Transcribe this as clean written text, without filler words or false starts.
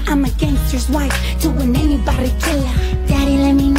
I'm a gangster's wife to an anybody killer. Daddy, let me